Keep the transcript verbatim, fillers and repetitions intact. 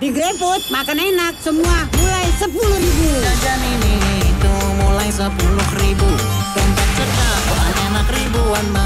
Di GrabFood makan enak semua mulai sepuluh ribu. Jajan ini itu mulai sepuluh ribu. Dompet cetak, bahan enak ribuan.